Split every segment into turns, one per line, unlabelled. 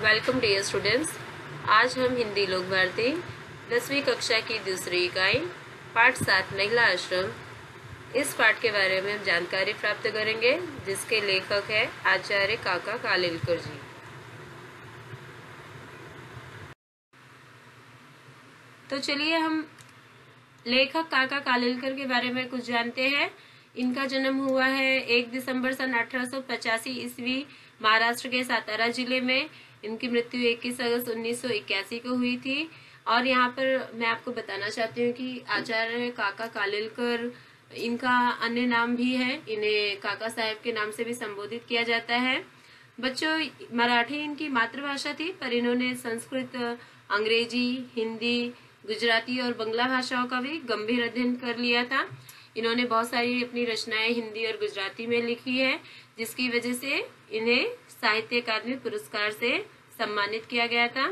Welcome dear students. आज हम हिंदी लोक भारती 10वीं कक्षा की दूसरी इकाई पाठ 7 महिला आश्रम इस पाठ के बारे में जानकारी प्राप्त करेंगे, जिसके लेखक है आचार्य काका कालेलकर जी। तो चलिए हम लेखक काका कालेलकर के बारे में कुछ जानते हैं। इनका जन्म हुआ है 1 दिसंबर सन 1885 ईस्वी महाराष्ट्र के सातारा जिले में। इनकी मृत्यु 21 अगस्त 1981 को हुई थी। और यहाँ पर मैं आपको बताना चाहती हूँ कि आचार्य काका कालेलकर इनका अन्य नाम भी है। इन्हें काका साहब के नाम से भी संबोधित किया जाता है। बच्चों, मराठी इनकी मातृभाषा थी, पर इन्होंने संस्कृत, अंग्रेजी, हिंदी, गुजराती और बंगला भाषाओं का भी गंभीर अध्ययन कर लिया था। इन्होंने बहुत सारी अपनी रचनाएं हिंदी और गुजराती में लिखी है, जिसकी वजह से इन्हें साहित्य अकादमी पुरस्कार से सम्मानित किया गया था।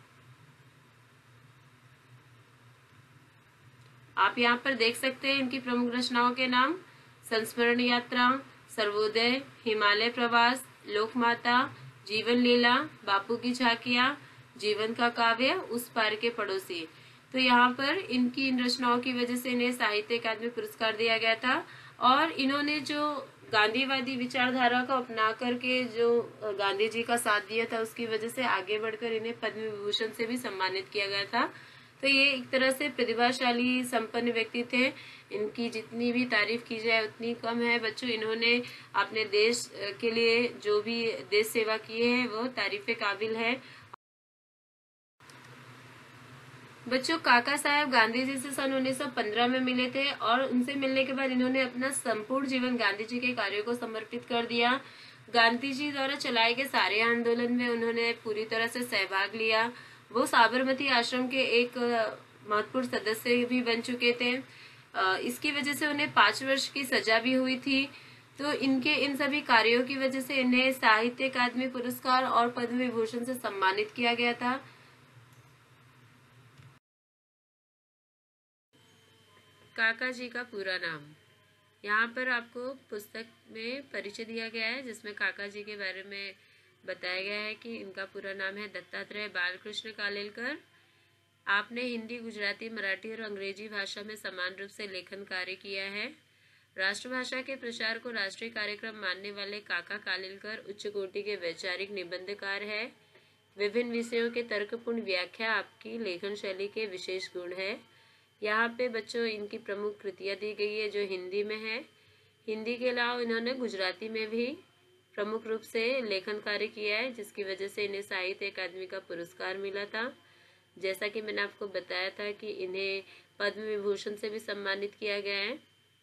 आप यहाँ पर देख सकते हैं इनकी प्रमुख रचनाओं के नाम: संस्मरण यात्रा, सर्वोदय, हिमालय प्रवास, लोकमाता, जीवन लीला, बापू की झांकियां, जीवन का काव्य, उस पार के पड़ोसी। तो यहाँ पर इनकी इन रचनाओं की वजह से इन्हें साहित्य अकादमी पुरस्कार दिया गया था। और इन्होंने जो गांधीवादी विचारधारा को अपना करके जो गांधी जी का साथ दिया था, उसकी वजह से आगे बढ़कर इन्हें पद्म विभूषण से भी सम्मानित किया गया था। तो ये एक तरह से प्रतिभाशाली संपन्न व्यक्ति थे। इनकी जितनी भी तारीफ की जाए उतनी कम है। बच्चों, इन्होंने अपने देश के लिए जो भी देश सेवा की है वो तारीफ काबिल है। बच्चों, काका साहब गांधी जी से सन 1915 में मिले थे और उनसे मिलने के बाद इन्होंने अपना संपूर्ण जीवन गांधी जी के कार्यों को समर्पित कर दिया। गांधी जी द्वारा चलाए गए सारे आंदोलन में उन्होंने पूरी तरह से सहभाग लिया। वो साबरमती आश्रम के एक महत्वपूर्ण सदस्य भी बन चुके थे। इसकी वजह से उन्हें 5 वर्ष की सजा भी हुई थी। तो इनके इन सभी कार्यों की वजह से इन्हें साहित्य अकादमी पुरस्कार और पद्म विभूषण से सम्मानित किया गया था। काका जी का पूरा नाम यहाँ पर आपको पुस्तक में परिचय दिया गया है, जिसमें काका जी के बारे में बताया गया है कि इनका पूरा नाम है दत्तात्रेय बालकृष्ण कालेलकर। आपने हिंदी, गुजराती, मराठी और अंग्रेजी भाषा में समान रूप से लेखन कार्य किया है। राष्ट्रभाषा के प्रचार को राष्ट्रीय कार्यक्रम मानने वाले काका कालेलकर उच्च कोटि के वैचारिक निबंधकार है। विभिन्न विषयों के तर्कपूर्ण व्याख्या आपकी लेखन शैली के विशेष गुण है। यहाँ पे बच्चों इनकी प्रमुख कृतियाँ दी गई है जो हिंदी में है। हिंदी के अलावा इन्होंने गुजराती में भी प्रमुख रूप से लेखन कार्य किया है, जिसकी वजह से इन्हें साहित्य अकादमी का पुरस्कार मिला था। जैसा कि मैंने आपको बताया था कि इन्हें पद्म विभूषण से भी सम्मानित किया गया है।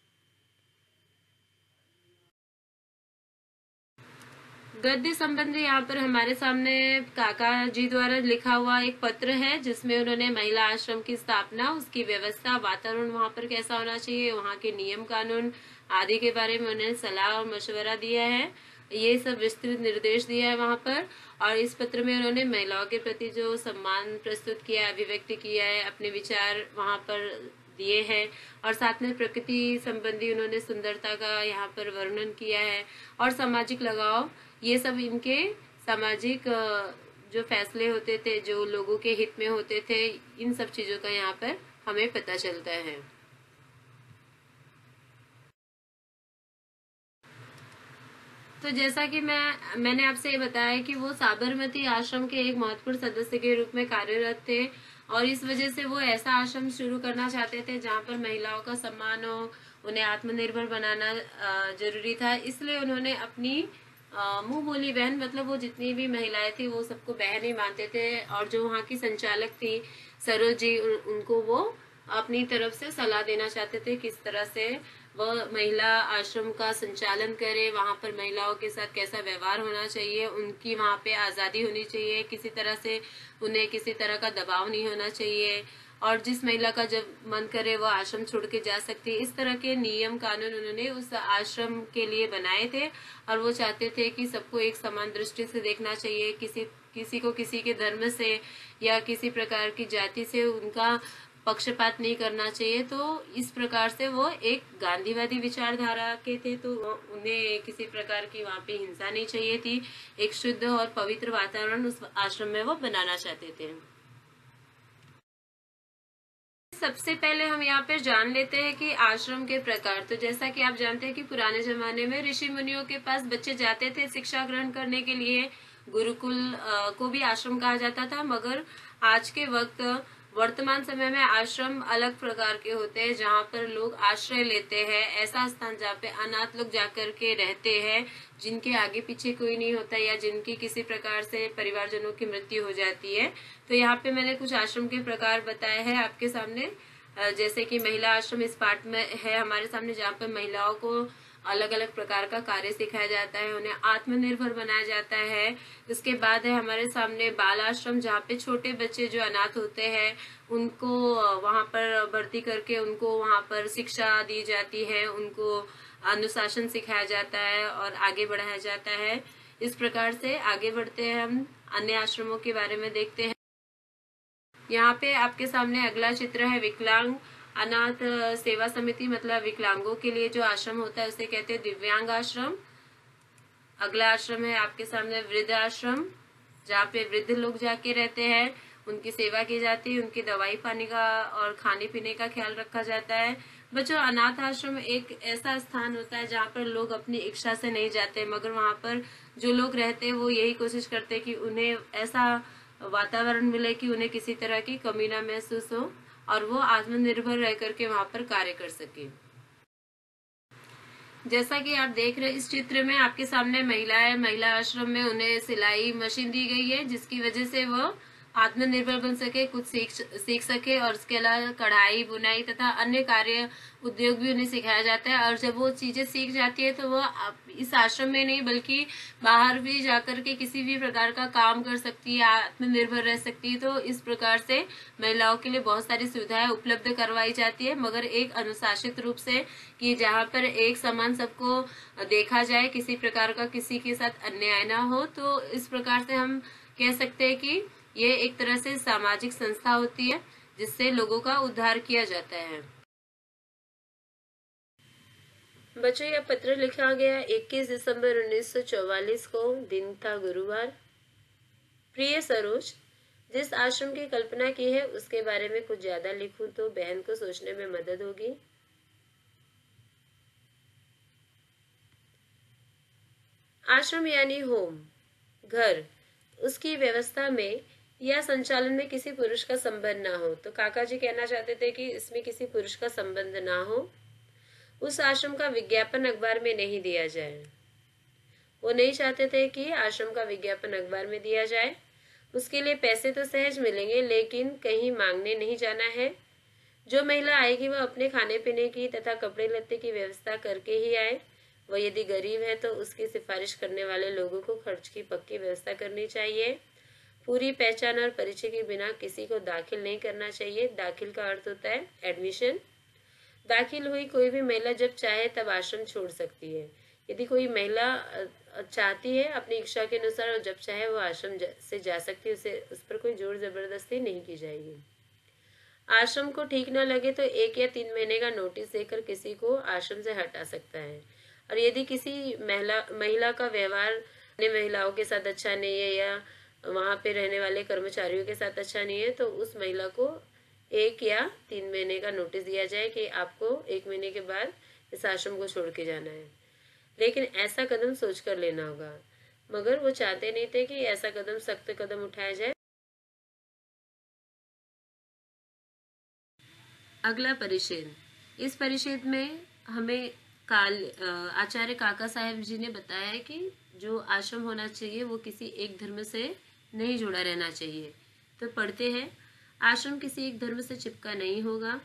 गद्य संबंधी यहाँ पर हमारे सामने काका जी द्वारा लिखा हुआ एक पत्र है, जिसमें उन्होंने महिला आश्रम की स्थापना, उसकी व्यवस्था, वातावरण वहाँ पर कैसा होना चाहिए, वहाँ के नियम कानून आदि के बारे में उन्होंने सलाह और मशवरा दिया है। ये सब विस्तृत निर्देश दिया है वहाँ पर। और इस पत्र में उन्होंने महिलाओं के प्रति जो सम्मान प्रस्तुत किया है, अभिव्यक्त किया है, अपने विचार वहाँ पर दिए हैं। और साथ में प्रकृति संबंधी उन्होंने सुंदरता का यहाँ पर वर्णन किया है और सामाजिक लगाव, ये सब इनके सामाजिक जो फैसले होते थे, जो लोगों के हित में होते थे, इन सब चीजों का यहाँ पर हमें पता चलता है। तो जैसा कि मैंने आपसे ये बताया कि वो साबरमती आश्रम के एक महत्वपूर्ण सदस्य के रूप में कार्यरत थे और इस वजह से वो ऐसा आश्रम शुरू करना चाहते थे जहाँ पर महिलाओं का सम्मान हो, उन्हें आत्मनिर्भर बनाना जरूरी था। इसलिए उन्होंने अपनी मुंह बोली बहन, मतलब वो जितनी भी महिलाएं थी वो सबको बहन ही मानते थे। और जो वहाँ की संचालक थी सरोज जी, उनको वो अपनी तरफ से सलाह देना चाहते थे किस तरह से वह महिला आश्रम का संचालन करे, वहाँ पर महिलाओं के साथ कैसा व्यवहार होना चाहिए, उनकी वहाँ पे आज़ादी होनी चाहिए, किसी तरह से उन्हें किसी तरह का दबाव नहीं होना चाहिए और जिस महिला का जब मन करे वो आश्रम छोड़ के जा सकती है। इस तरह के नियम कानून उन्होंने उस आश्रम के लिए बनाए थे और वो चाहते थे कि सबको एक समान दृष्टि से देखना चाहिए। किसी को किसी के धर्म से या किसी प्रकार की जाति से उनका पक्षपात नहीं करना चाहिए। तो इस प्रकार से वो एक गांधीवादी विचारधारा के थे, तो उन्हें किसी प्रकार की वहाँ पे हिंसा नहीं चाहिए थी। एक शुद्ध और पवित्र वातावरण उस आश्रम में वो बनाना चाहते थे। सबसे पहले हम यहाँ पे जान लेते हैं कि आश्रम के प्रकार। तो जैसा कि आप जानते हैं कि पुराने जमाने में ऋषि मुनियों के पास बच्चे जाते थे शिक्षा ग्रहण करने के लिए। गुरुकुल को भी आश्रम कहा जाता था, मगर आज के वक्त वर्तमान समय में आश्रम अलग प्रकार के होते हैं, जहाँ पर लोग आश्रय लेते हैं। ऐसा स्थान जहाँ पे अनाथ लोग जाकर के रहते हैं, जिनके आगे पीछे कोई नहीं होता या जिनकी किसी प्रकार से परिवारजनों की मृत्यु हो जाती है। तो यहाँ पे मैंने कुछ आश्रम के प्रकार बताए हैं आपके सामने। जैसे कि महिला आश्रम इस पार्ट में है हमारे सामने, जहाँ पे महिलाओं को अलग अलग प्रकार का कार्य सिखाया जाता है, उन्हें आत्मनिर्भर बनाया जाता है। उसके बाद है हमारे सामने बाल आश्रम, जहाँ पे छोटे बच्चे जो अनाथ होते हैं उनको वहाँ पर भर्ती करके उनको वहाँ पर शिक्षा दी जाती है, उनको अनुशासन सिखाया जाता है और आगे बढ़ाया जाता है। इस प्रकार से आगे बढ़ते हैं हम अन्य आश्रमों के बारे में देखते हैं। यहाँ पे आपके सामने अगला चित्र है विकलांग अनाथ सेवा समिति, मतलब विकलांगों के लिए जो आश्रम होता है उसे कहते हैं दिव्यांग आश्रम। अगला आश्रम है आपके सामने वृद्ध आश्रम, जहाँ पे वृद्ध लोग जाके रहते हैं, उनकी सेवा की जाती है, उनकी दवाई पानी का और खाने पीने का ख्याल रखा जाता है। बच्चों, अनाथ आश्रम एक ऐसा स्थान होता है जहाँ पर लोग अपनी इच्छा से नहीं जाते, मगर वहाँ पर जो लोग रहते हैं वो यही कोशिश करते हैं कि उन्हें ऐसा वातावरण मिले कि उन्हें किसी तरह की कमी ना महसूस हो और वो आत्मनिर्भर रह करके वहाँ पर कार्य कर सके। जैसा कि आप देख रहे हैं इस चित्र में आपके सामने महिला है। महिला आश्रम में उन्हें सिलाई मशीन दी गई है, जिसकी वजह से वो आत्मनिर्भर बन सके, कुछ सीख सके। और उसके अलावा कढ़ाई बुनाई तथा अन्य कार्य उद्योग भी उन्हें सिखाया जाता है। और जब वो चीजें सीख जाती है तो वो इस आश्रम में नहीं बल्कि बाहर भी जाकर के किसी भी प्रकार का काम कर सकती है, आत्मनिर्भर रह सकती है। तो इस प्रकार से महिलाओं के लिए बहुत सारी सुविधाएं उपलब्ध करवाई जाती है, मगर एक अनुशासित रूप से, कि जहाँ पर एक समान सबको देखा जाए, किसी प्रकार का किसी के साथ अन्याय ना हो। तो इस प्रकार से हम कह सकते हैं कि ये एक तरह से सामाजिक संस्था होती है जिससे लोगों का उद्धार किया जाता है। बच्चों, यह पत्र लिखा गया 21 दिसंबर 1944 को, दिन था गुरुवार। प्रिय सरोज, जिस आश्रम की कल्पना की है उसके बारे में कुछ ज्यादा लिखूं तो बहन को सोचने में मदद होगी। आश्रम यानी होम, घर, उसकी व्यवस्था में या संचालन में किसी पुरुष का संबंध ना हो। तो काका जी कहना चाहते थे कि इसमें किसी पुरुष का संबंध ना हो। उस आश्रम का विज्ञापन अखबार में नहीं दिया जाए। वो नहीं चाहते थे कि आश्रम का विज्ञापन अखबार में दिया जाए। उसके लिए पैसे तो सहज मिलेंगे, लेकिन कहीं मांगने नहीं जाना है। जो महिला आएगी वह अपने खाने पीने की तथा कपड़े लत्ते की व्यवस्था करके ही आए। वह यदि गरीब है तो उसकी सिफारिश करने वाले लोगों को खर्च की पक्की व्यवस्था करनी चाहिए। पूरी पहचान और परिचय के बिना किसी को दाखिल नहीं करना चाहिए। दाखिल का अर्थ होता है एडमिशन। दाखिल हुई कोई भी महिला जब चाहे तब आश्रम छोड़ सकती है। यदि कोई महिला चाहती है अपनी इच्छा के अनुसार और जब चाहे वो आश्रम से जा सकती है, उस पर कोई जोर जबरदस्ती नहीं की जाएगी। आश्रम को ठीक न लगे तो 1 या 3 महीने का नोटिस देकर किसी को आश्रम से हटा सकता है। और यदि किसी महिला का व्यवहार अन्य महिलाओं के साथ अच्छा नहीं है या वहां पे रहने वाले कर्मचारियों के साथ अच्छा नहीं है, तो उस महिला को 1 या 3 महीने का नोटिस दिया जाए कि आपको 1 महीने के बाद इस आश्रम को छोड़ के जाना है। लेकिन ऐसा कदम सोचकर लेना होगा। मगर वो चाहते नहीं थे कि ऐसा कदम, सख्त कदम उठाया जाए। अगला परिच्छेद। इस परिच्छेद में हमें आचार्य काका साहेब जी ने बताया है कि जो आश्रम होना चाहिए वो किसी एक धर्म से नहीं जुड़ा रहना चाहिए। तो पढ़ते हैं, आश्रम किसी एक धर्म से चिपका नहीं होगा।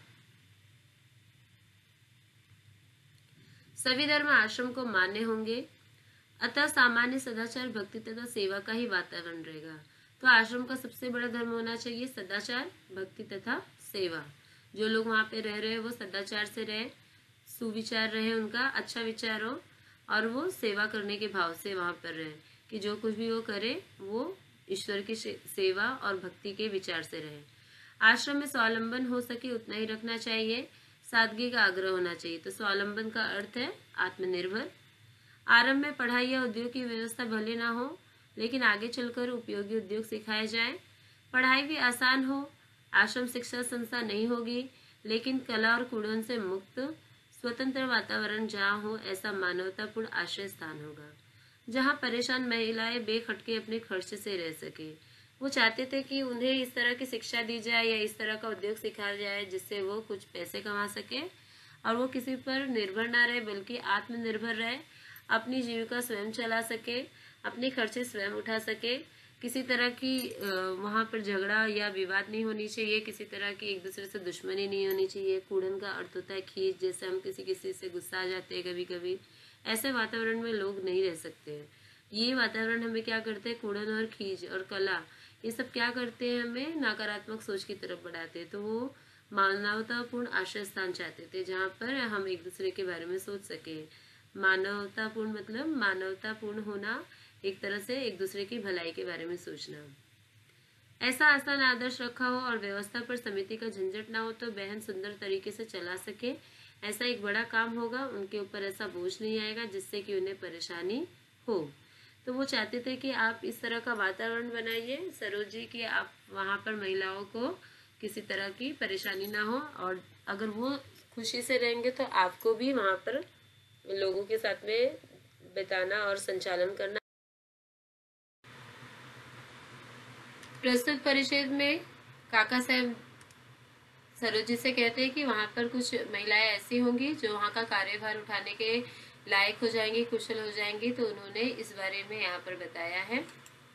सभी धर्म आश्रम को मान्य होंगे, अतः सामान्य सदाचार, भक्ति तथा सेवा का ही वातावरण रहेगा। तो आश्रम का सबसे बड़ा धर्म होना चाहिए सदाचार, भक्ति तथा सेवा। जो लोग वहां पे रह रहे हैं वो सदाचार से रहे, सुविचार रहे, उनका अच्छा विचार हो और वो सेवा करने के भाव से वहां पर रहे, कि जो कुछ भी वो करे वो ईश्वर की सेवा और भक्ति के विचार से रहे। आश्रम में स्वावलंबन हो सके उतना ही रखना चाहिए। सादगी का आग्रह होना चाहिए। तो स्वावलंबन का अर्थ है आत्मनिर्भर। आरंभ में पढ़ाई या उद्योग की व्यवस्था भले ना हो, लेकिन आगे चलकर उपयोगी उद्योग सिखाए जाएं। पढ़ाई भी आसान हो। आश्रम शिक्षा संस्था नहीं होगी, लेकिन कला और कूड़न से मुक्त स्वतंत्र वातावरण जहाँ हो, ऐसा मानवतापूर्ण आश्रय स्थान होगा, जहाँ परेशान महिलाएं बेखटके अपने खर्च से रह सके। वो चाहते थे कि उन्हें इस तरह की शिक्षा दी जाए या इस तरह का उद्योग सिखाया जाए जिससे वो कुछ पैसे कमा सके और वो किसी पर निर्भर ना रहे, बल्कि आत्मनिर्भर रहे, अपनी जीविका स्वयं चला सके, अपने खर्चे स्वयं उठा सके। किसी तरह की वहाँ पर झगड़ा या विवाद नहीं होनी चाहिए, किसी तरह की एक दूसरे से दुश्मनी नहीं होनी चाहिए। कूड़न का अर्थ होता है खींच, जैसे हम किसी से गुस्सा आ जाते हैं कभी कभी, ऐसे वातावरण में लोग नहीं रह सकते हैं। ये वातावरण हमें क्या करते हैं, कूड़न और खींच और कला, ये सब क्या करते हैं, हमें नकारात्मक सोच की तरफ बढ़ाते हैं। तो वो मानवतापूर्ण आश्रय स्थान चाहते थे जहाँ पर हम एक दूसरे के बारे में सोच सके। मानवतापूर्ण मतलब मानवतापूर्ण होना, एक तरह से एक दूसरे की भलाई के बारे में सोचना। ऐसा आसान आदर्श रखा हो और व्यवस्था पर समिति का झंझट ना हो तो बहन सुंदर तरीके से चला सके। ऐसा एक बड़ा काम होगा, उनके ऊपर ऐसा बोझ नहीं आएगा जिससे कि उन्हें परेशानी हो। तो वो चाहते थे कि आप इस तरह का वातावरण बनाइए सरोज जी, कि आप वहाँ पर महिलाओं को किसी तरह की परेशानी ना हो, और अगर वो खुशी से रहेंगे तो आपको भी वहाँ पर लोगों के साथ में बिताना और संचालन करना। प्रस्तुत परिषद में काका साहब सरोज जी से कहते हैं कि वहाँ पर कुछ महिलाएं ऐसी होंगी जो वहाँ का कार्यभार उठाने के लायक हो जाएंगी, कुशल हो जाएंगी। तो उन्होंने इस बारे में यहाँ पर बताया है।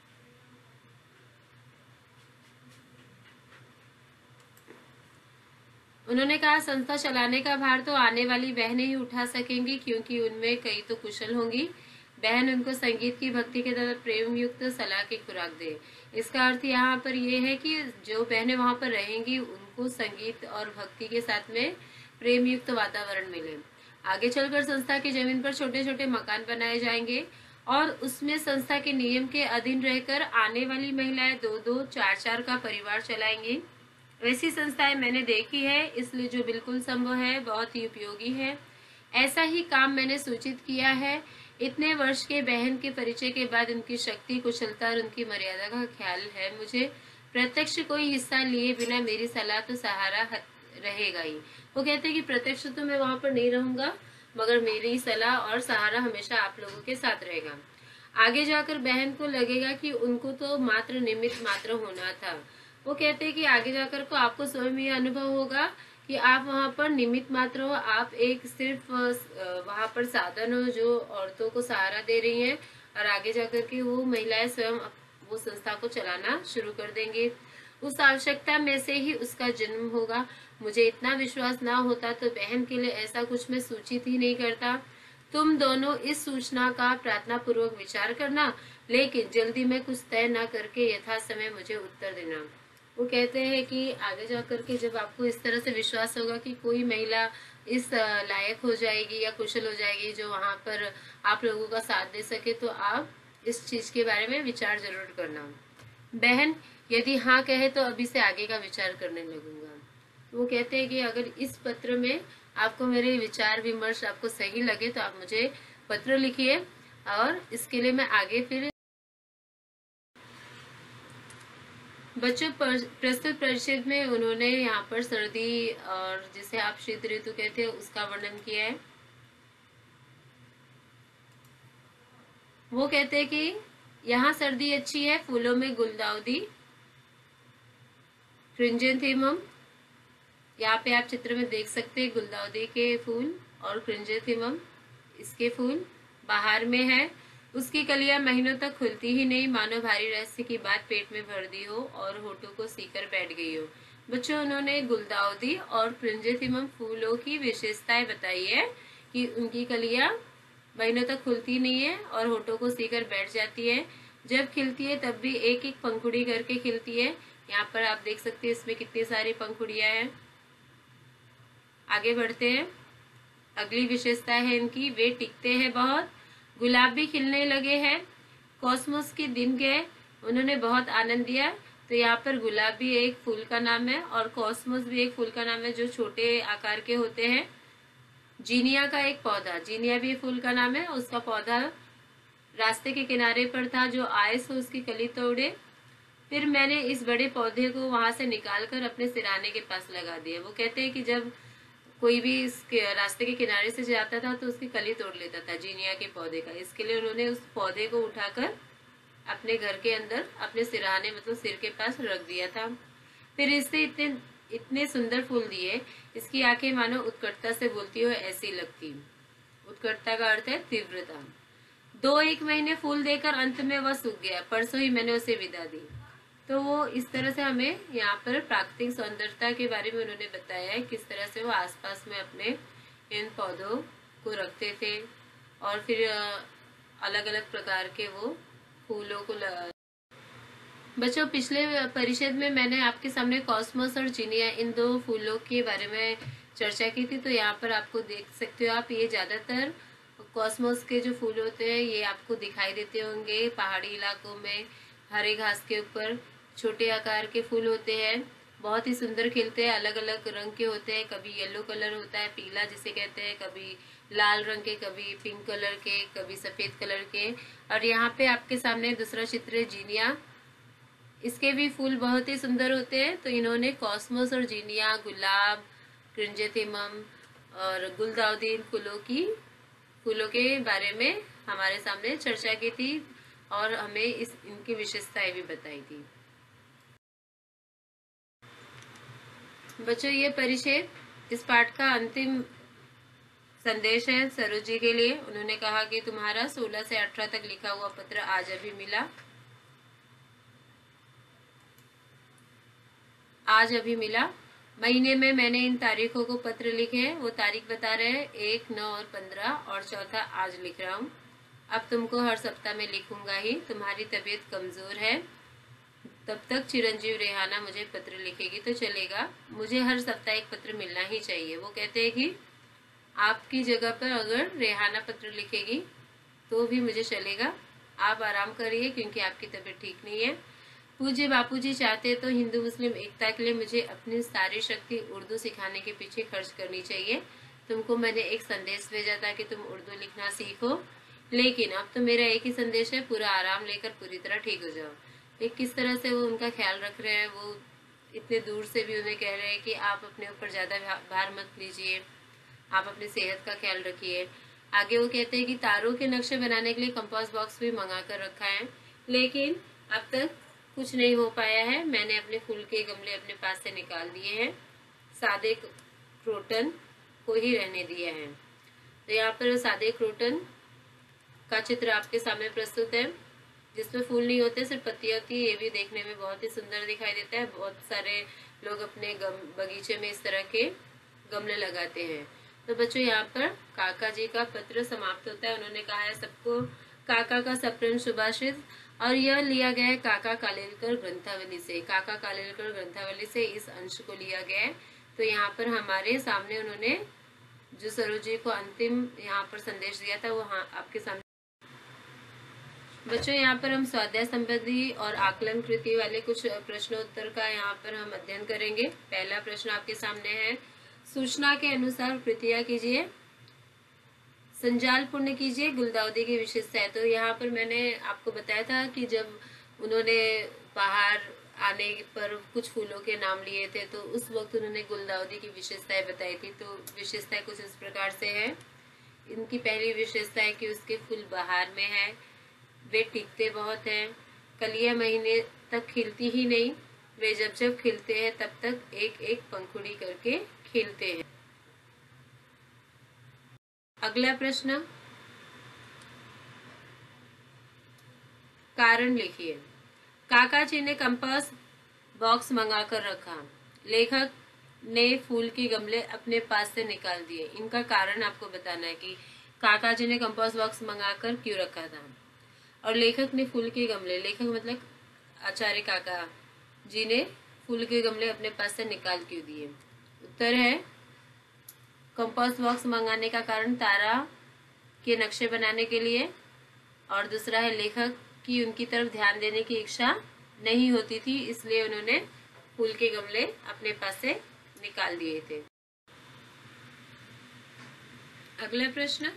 उन्होंने कहा संस्था चलाने का भार तो आने वाली बहनें ही उठा सकेंगी, क्योंकि उनमें कई तो कुशल होंगी। बहन उनको संगीत की भक्ति के तहत प्रेम युक्त सलाह की खुराक दे। इसका अर्थ यहाँ पर ये है कि जो बहनें वहां पर रहेंगी उनको संगीत और भक्ति के साथ में प्रेम युक्त वातावरण मिले। आगे चलकर संस्था की जमीन पर छोटे छोटे मकान बनाए जाएंगे और उसमें संस्था के नियम के अधीन रहकर आने वाली महिलाएं 2-2, 4-4 का परिवार चलाएंगी। ऐसी संस्थाएं मैंने देखी है, इसलिए जो बिल्कुल संभव है, बहुत ही उपयोगी है। ऐसा ही काम मैंने सूचित किया है। इतने वर्ष के बहन के परिचय के बाद उनकी शक्ति, कुशलता और उनकी मर्यादा का ख्याल है मुझे। प्रत्यक्ष कोई हिस्सा लिए बिना मेरी सलाह तो सहारा रहेगा ही। वो कहते हैं कि प्रत्यक्ष तो मैं वहां पर नहीं रहूंगा, मगर मेरी सलाह और सहारा हमेशा आप लोगों के साथ रहेगा। आगे जाकर बहन को लगेगा कि उनको तो मात्र निमित्त मात्र होना था। वो कहते हैं कि आगे जाकर को आपको स्वयं ये अनुभव होगा कि आप वहाँ पर निमित्त मात्र हो, आप एक सिर्फ वहाँ पर साधन हो जो औरतों को सहारा दे रही हैं, और आगे जाकर के वो महिलाएं स्वयं वो संस्था को चलाना शुरू कर देंगे। उस आवश्यकता में से ही उसका जन्म होगा। मुझे इतना विश्वास ना होता तो बहन के लिए ऐसा कुछ मैं सूचित ही नहीं करता। तुम दोनों इस सूचना का प्रार्थना पूर्वक विचार करना, लेकिन जल्दी में कुछ तय न करके यथा समय मुझे उत्तर देना। वो कहते हैं कि आगे जाकर के जब आपको इस तरह से विश्वास होगा कि कोई महिला इस लायक हो जाएगी या कुशल हो जाएगी जो वहां पर आप लोगों का साथ दे सके, तो आप इस चीज के बारे में विचार जरूर करना। बहन यदि हाँ कहे तो अभी से आगे का विचार करने लगूंगा। वो कहते हैं कि अगर इस पत्र में आपको मेरे विचार विमर्श आपको सही लगे तो आप मुझे पत्र लिखिए, और इसके लिए मैं आगे फिर बच्चों प्रस्तुत परिषद में उन्होंने यहाँ पर सर्दी और जिसे आप शीत ऋतु कहते हैं उसका वर्णन किया है। वो कहते हैं कि यहाँ सर्दी अच्छी है, फूलों में गुलदाउदी, क्रिंजेंथेमम, यहाँ पे आप चित्र में देख सकते हैं गुलदाउदी के फूल और क्रिंजेंथेमम इसके फूल बाहर में है। उसकी कलियां महीनों तक खुलती ही नहीं, मानो भारी रहस्य की बात पेट में भर दी हो और होठों को सीकर बैठ गई हो। बच्चों उन्होंने गुलदाउदी और क्रिंजेंथेमम फूलों की विशेषताएं बताई है कि उनकी कलियां महीनों तक खुलती नहीं है और होठों को सीकर बैठ जाती है। जब खिलती है तब भी एक एक पंखुड़ी करके खिलती है। यहाँ पर आप देख सकते हैं इसमें कितनी सारी पंखुड़ियां हैं। आगे बढ़ते हैं। अगली विशेषता है इनकी, वे टिकते हैं बहुत। गुलाब भी खिलने लगे हैं। कॉस्मोस के दिन गए, उन्होंने बहुत आनंद दिया। तो यहाँ पर गुलाब भी एक फूल का नाम है और कॉस्मोस भी एक फूल का नाम है जो छोटे आकार के होते हैं। जीनिया का एक पौधा, जीनिया भी फूल का नाम है, उसका पौधा रास्ते के किनारे पर था, जो आए सो उसकी कली तोड़े। फिर मैंने इस बड़े पौधे को वहां से निकालकर अपने सिराने के पास लगा दिया। वो कहते हैं कि जब कोई भी इस रास्ते के किनारे से जाता था तो उसकी कली तोड़ लेता था जीनिया के पौधे का। इसके लिए उन्होंने उस पौधे को उठाकर अपने घर के अंदर अपने सिरहाने मतलब सिर के पास रख दिया था। फिर इससे इतने इतने सुंदर फूल दिए, इसकी आंखें मानो उत्कटता से बोलती हो ऐसी लगती। उत्कटता का अर्थ है तीव्रता। 2-1 महीने फूल देकर अंत में वह सूख गया। परसों ही मैंने उसे विदा दी। तो वो इस तरह से हमें यहाँ पर प्राकृतिक सौंदर्यता के बारे में उन्होंने बताया है, किस तरह से वो आसपास में अपने इन पौधों को रखते थे और फिर अलग अलग प्रकार के वो फूलों को बच्चों, पिछले परिषद में मैंने आपके सामने कॉस्मोस और जीनिया इन 2 फूलों के बारे में चर्चा की थी। तो यहाँ पर आपको देख सकते हो आप, ये ज्यादातर कॉस्मोस के जो फूल होते हैं ये आपको दिखाई देते होंगे पहाड़ी इलाकों में, हरे घास के ऊपर छोटे आकार के फूल होते हैं, बहुत ही सुंदर खिलते हैं, अलग अलग रंग के होते हैं। कभी येलो कलर होता है, पीला जिसे कहते हैं, कभी लाल रंग के, कभी पिंक कलर के, कभी सफेद कलर के। और यहाँ पे आपके सामने दूसरा चित्र है जीनिया, इसके भी फूल बहुत ही सुंदर होते हैं। तो इन्होंने कॉस्मोस और जीनिया, गुलाब, क्रिंजेथिमम और गुलदाउदी फूलों के बारे में हमारे सामने चर्चा की थी और हमें इनकी विशेषताएं भी बताई थी। बच्चों, ये परिचय इस पाठ का अंतिम संदेश है सरोज जी के लिए। उन्होंने कहा कि तुम्हारा 16 से 18 तक लिखा हुआ पत्र आज अभी मिला। महीने में मैंने इन तारीखों को पत्र लिखे हैं। वो तारीख बता रहे हैं 1, 9 और 15 और चौथा आज लिख रहा हूँ। अब तुमको हर सप्ताह में लिखूंगा ही। तुम्हारी तबीयत कमजोर है, तब तक चिरंजीव रेहाना मुझे पत्र लिखेगी तो चलेगा। मुझे हर सप्ताह एक पत्र मिलना ही चाहिए। वो कहते हैं कि आपकी जगह पर अगर रेहाना पत्र लिखेगी तो भी मुझे चलेगा। आप आराम करिए क्योंकि आपकी तबीयत ठीक नहीं है। पूज्य बापूजी चाहते तो हिंदू मुस्लिम एकता के लिए मुझे अपनी सारी शक्ति उर्दू सिखाने के पीछे खर्च करनी चाहिए। तुमको मैंने एक संदेश भेजा था कि तुम उर्दू लिखना सीखो, लेकिन अब तो मेरा एक ही संदेश है, पूरा आराम लेकर पूरी तरह ठीक हो जाओ। एक किस तरह से वो उनका ख्याल रख रहे हैं, वो इतने दूर से भी उन्हें कह रहे हैं कि आप अपने ऊपर ज्यादा भार मत लीजिए, आप अपनी सेहत का ख्याल रखिए। आगे वो कहते हैं कि तारों के नक्शे बनाने के लिए कंपास बॉक्स भी मंगा कर रखा है, लेकिन अब तक कुछ नहीं हो पाया है। मैंने अपने फूल के गमले अपने पास से निकाल दिए हैं, सादे क्रोटन को ही रहने दिया है। तो यहाँ पर सादे क्रोटन का चित्र आपके सामने प्रस्तुत है, जिसमें फूल नहीं होते, सिर्फ पत्तियां होती है। ये भी देखने में बहुत ही सुंदर दिखाई देता है। बहुत सारे लोग अपने बगीचे में इस तरह के गमले लगाते हैं। तो बच्चों, यहाँ पर काका जी का पत्र समाप्त होता है। उन्होंने कहा है सबको काका का सप्रेम शुभाशीष, और यह लिया गया है काका कालेलकर ग्रंथावली से। काका कालेलकर ग्रंथावली से इस अंश को लिया गया है। तो यहाँ पर हमारे सामने उन्होंने जो सरोज जी को अंतिम यहाँ पर संदेश दिया था वो आपके सामने। बच्चों, यहाँ पर हम स्वाध्याय संबंधी और आकलन कृति वाले कुछ प्रश्नोत्तर का यहाँ पर हम अध्ययन करेंगे। पहला प्रश्न आपके सामने है, सूचना के अनुसार कृतियां कीजिए, संजाल पूर्ण कीजिए, गुलदाउदी की विशेषता है। तो यहाँ पर मैंने आपको बताया था कि जब उन्होंने बाहर आने पर कुछ फूलों के नाम लिए थे तो उस वक्त उन्होंने गुलदाउदी की विशेषताएं बताई थी। तो विशेषताएं कुछ इस प्रकार से है। इनकी पहली विशेषता है कि उसके फूल बाहर में है, वे टिकते बहुत हैं, कलियां महीने तक खिलती ही नहीं, वे जब जब खिलते हैं तब तक एक एक पंखुड़ी करके खिलते हैं। अगला प्रश्न, कारण लिखिए। काका जी ने कंपास बॉक्स मंगा कर रखा, लेखक ने फूल के गमले अपने पास से निकाल दिए। इनका कारण आपको बताना है कि काका जी ने कंपास बॉक्स मंगाकर क्यों रखा था और लेखक ने फूल के गमले, लेखक मतलब आचार्य काका जी ने फूल के गमले अपने पास से निकाल क्यों दिए। उत्तर है कंपास बॉक्स मंगाने का कारण तारा के नक्शे बनाने के लिए, और दूसरा है लेखक की उनकी तरफ ध्यान देने की इच्छा नहीं होती थी, इसलिए उन्होंने फूल के गमले अपने पास से निकाल दिए थे। अगला प्रश्न,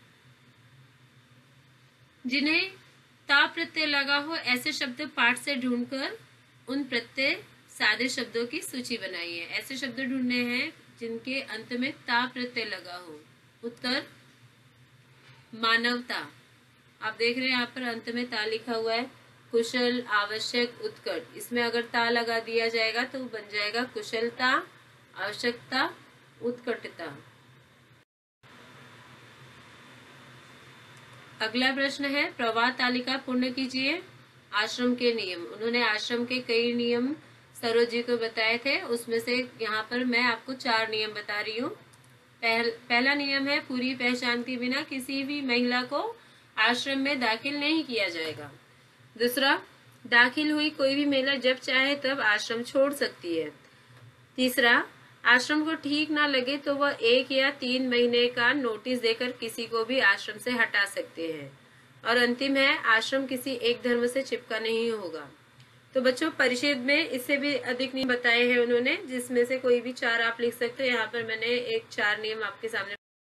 जिन्हें ता प्रत्यय लगा हो ऐसे शब्द पाठ से ढूंढकर उन प्रत्यय सादे शब्दों की सूची बनाइए। ऐसे शब्द ढूंढने हैं जिनके अंत में ता प्रत्यय लगा हो। उत्तर मानवता। आप देख रहे हैं यहाँ पर अंत में ता लिखा हुआ है। कुशल, आवश्यक, उत्कट, इसमें अगर ता लगा दिया जाएगा तो बन जाएगा कुशलता, आवश्यकता, उत्कटता। अगला प्रश्न है, प्रवाह तालिका पूर्ण कीजिए। आश्रम के नियम। उन्होंने आश्रम के कई नियम सरोज जी को बताए थे, उसमें से यहाँ पर मैं आपको 4 नियम बता रही हूँ। पहला नियम है, पूरी पहचान के बिना किसी भी महिला को आश्रम में दाखिल नहीं किया जाएगा। दूसरा, दाखिल हुई कोई भी महिला जब चाहे तब आश्रम छोड़ सकती है। तीसरा, आश्रम को ठीक ना लगे तो वह 1 या 3 महीने का नोटिस देकर किसी को भी आश्रम से हटा सकते हैं। और अंतिम है, आश्रम किसी एक धर्म से चिपका नहीं होगा। तो बच्चों, परिच्छेद में इससे भी अधिक नियम बताए हैं उन्होंने, जिसमें से कोई भी 4 आप लिख सकते हो। यहाँ पर मैंने एक 4 नियम आपके सामने।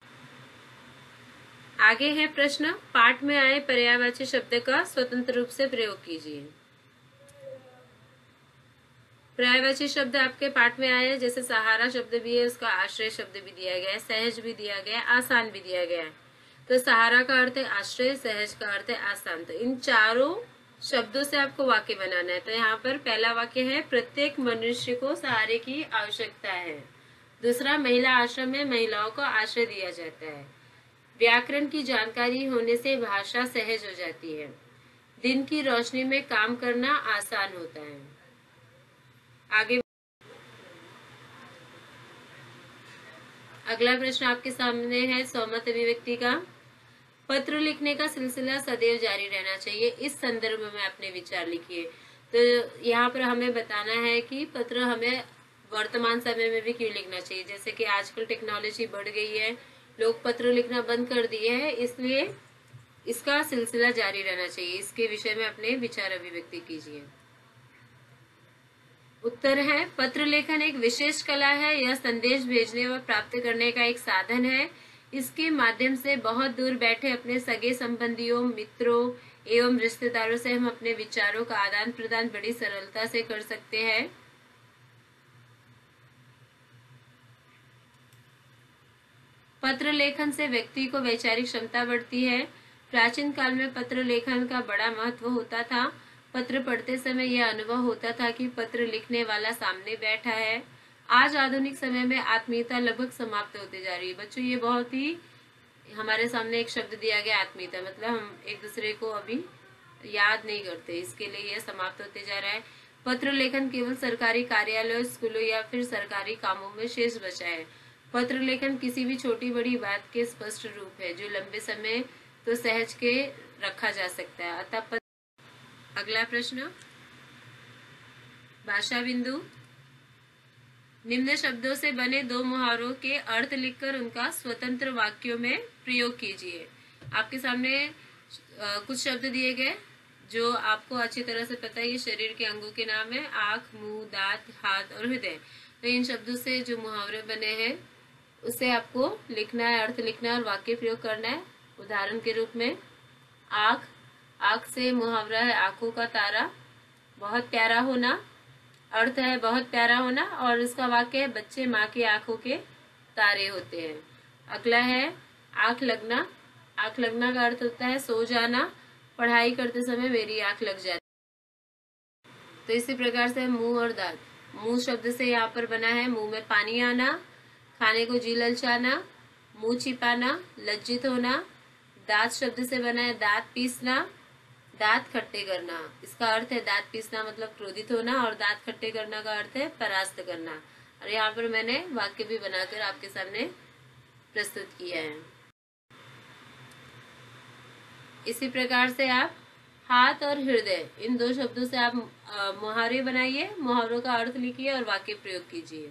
आगे है प्रश्न, पाठ में आए पर्यायवाची शब्द का स्वतंत्र रूप से प्रयोग कीजिए। पर्यायवाची शब्द आपके पाठ में आए हैं, जैसे सहारा शब्द भी है, उसका आश्रय शब्द भी दिया गया है, सहज भी दिया गया है, आसान भी दिया गया है। तो सहारा का अर्थ है आश्रय, सहज का अर्थ है आसान। तो इन चारों शब्दों से आपको वाक्य बनाना है। तो यहाँ पर पहला वाक्य है, प्रत्येक मनुष्य को सहारे की आवश्यकता है। दूसरा, महिला आश्रम में महिलाओं को आश्रय दिया जाता है। व्याकरण की जानकारी होने से भाषा सहज हो जाती है। दिन की रोशनी में काम करना आसान होता है। आगे अगला प्रश्न आपके सामने है सौमत अभिव्यक्ति का। पत्र लिखने का सिलसिला सदैव जारी रहना चाहिए, इस संदर्भ में अपने विचार लिखिए। तो यहाँ पर हमें बताना है कि पत्र हमें वर्तमान समय में भी क्यों लिखना चाहिए। जैसे कि आजकल टेक्नोलॉजी बढ़ गई है, लोग पत्र लिखना बंद कर दिए हैं, इसलिए इसका सिलसिला जारी रहना चाहिए। इसके विषय में अपने विचार अभिव्यक्ति कीजिए। उत्तर है, पत्र लेखन एक विशेष कला है। यह संदेश भेजने व प्राप्त करने का एक साधन है। इसके माध्यम से बहुत दूर बैठे अपने सगे संबंधियों, मित्रों एवं रिश्तेदारों से हम अपने विचारों का आदान प्रदान बड़ी सरलता से कर सकते हैं। पत्र लेखन से व्यक्ति को वैचारिक क्षमता बढ़ती है। प्राचीन काल में पत्र लेखन का बड़ा महत्व होता था। पत्र पढ़ते समय यह अनुभव होता था कि पत्र लिखने वाला सामने बैठा है। आज आधुनिक समय में आत्मीयता लगभग समाप्त होती जा रही है। बच्चों, ये बहुत ही हमारे सामने एक शब्द दिया गया आत्मीयता, मतलब हम एक दूसरे को अभी याद नहीं करते, इसके लिए यह समाप्त होते जा रहा है। पत्र लेखन केवल सरकारी कार्यालयों, स्कूलों या फिर सरकारी कामों में शेष बचा है। पत्र लेखन किसी भी छोटी बड़ी बात के स्पष्ट रूप है जो लंबे समय तो सहज के रखा जा सकता है। अतः अगला प्रश्न, भाषा बिंदु। निम्न शब्दों से बने 2 मुहावरों के अर्थ लिखकर उनका स्वतंत्र वाक्यों में प्रयोग कीजिए। आपके सामने कुछ शब्द दिए गए जो आपको अच्छी तरह से पता है, ये शरीर के अंगों के नाम है, आंख, मुंह, दांत, हाथ और हृदय। तो इन शब्दों से जो मुहावरे बने हैं उसे आपको लिखना है, अर्थ लिखना है और वाक्य प्रयोग करना है। उदाहरण के रूप में, आंख, आंख से मुहावरा है आंखों का तारा, बहुत प्यारा होना, अर्थ है बहुत प्यारा होना, और इसका वाक्य है बच्चे माँ की आंखों के तारे होते हैं। अगला है आंख लगना। आंख लगना का अर्थ होता है सो जाना, पढ़ाई करते समय मेरी आंख लग जाती। तो इसी प्रकार से मुंह और दांत। मुंह शब्द से यहाँ पर बना है मुंह में पानी आना, खाने को जी ललचाना, मुंह छिपाना, लज्जित होना। दांत शब्द से बना है दांत पीसना, दांत खट्टे करना। इसका अर्थ है दांत पीसना मतलब क्रोधित होना, और दांत खट्टे करना का अर्थ है परास्त करना। और यहाँ पर मैंने वाक्य भी बनाकर आपके सामने प्रस्तुत किया है। इसी प्रकार से आप हाथ और हृदय, इन 2 शब्दों से आप मुहावरे बनाइए, मुहावरों का अर्थ लिखिए और वाक्य प्रयोग कीजिए।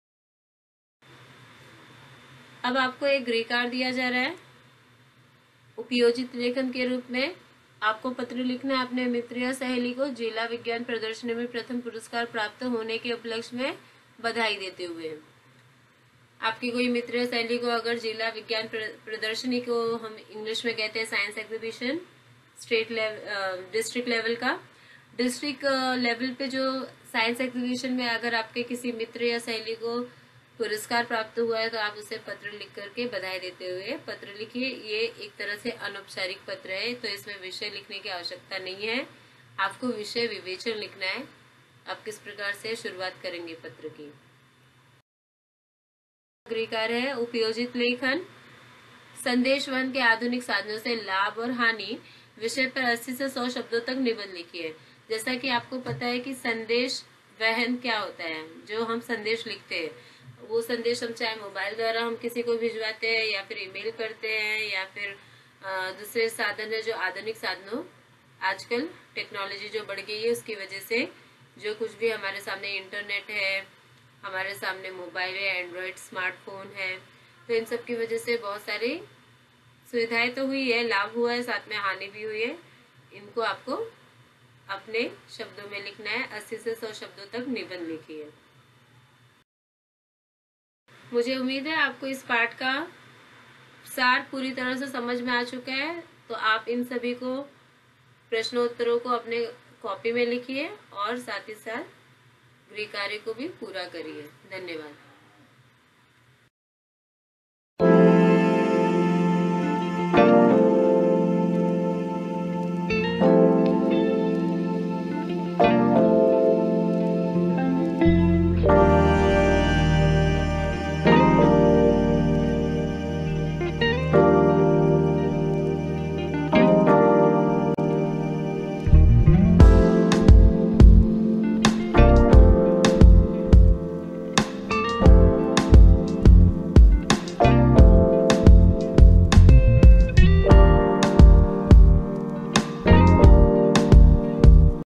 अब आपको एक गृह कार्य दिया जा रहा है। उपयोजित लेखन के रूप में आपको पत्र लिखना है अपने मित्र या सहेली को जिला विज्ञान प्रदर्शनी में प्रथम पुरस्कार प्राप्त होने के उपलक्ष्य में बधाई देते हुए। आपकी कोई मित्र या सहेली को अगर जिला विज्ञान प्रदर्शनी को हम इंग्लिश में कहते हैं science exhibition, state level district level का, डिस्ट्रिक्ट लेवल पे जो साइंस एग्जीबिशन में अगर आपके किसी मित्र या सहेली को पुरस्कार प्राप्त हुआ है तो आप उसे पत्र लिख करके बधाई देते हुए पत्र लिखिए। ये एक तरह से अनौपचारिक पत्र है, तो इसमें विषय लिखने की आवश्यकता नहीं है, आपको विषय विवेचन लिखना है। आप किस प्रकार से शुरुआत करेंगे पत्र की। अगली कार्य है उपयोजित लेखन। संदेश वहन के आधुनिक साधनों से लाभ और हानि विषय पर 80 से 100 शब्दों तक निबंध लिखिए। जैसा कि आपको पता है कि संदेश वहन क्या होता है, जो हम संदेश लिखते हैं वो संदेश हम चाहे मोबाइल द्वारा हम किसी को भिजवाते हैं या फिर ईमेल करते हैं या फिर दूसरे साधन है जो आधुनिक साधनों, आजकल टेक्नोलॉजी जो बढ़ गई है उसकी वजह से जो कुछ भी हमारे सामने इंटरनेट है, हमारे सामने मोबाइल है, एंड्रॉइड स्मार्टफोन है, तो इन सब की वजह से बहुत सारी सुविधाएं तो हुई है, लाभ हुआ है, साथ में हानि भी हुई है। इनको आपको अपने शब्दों में लिखना है। 80 से 100 शब्दों तक निबंध लिखिए। मुझे उम्मीद है आपको इस पाठ का सार पूरी तरह से समझ में आ चुका है, तो आप इन सभी को प्रश्नोत्तरों को अपने कॉपी में लिखिए और साथ ही साथ गृह कार्य को भी पूरा करिए। धन्यवाद।